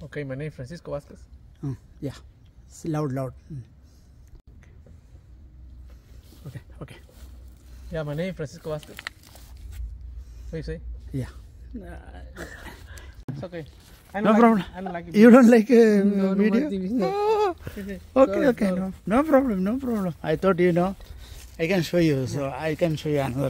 Okay, my name is Francisco Vasquez. Yeah, it's loud. Okay. Yeah, my name is Francisco Vasquez. What do you say? Yeah. It's okay. No problem. I don't like it. You don't like No, video? no. Oh, okay. No problem. I thought I can show you, so I can show you another.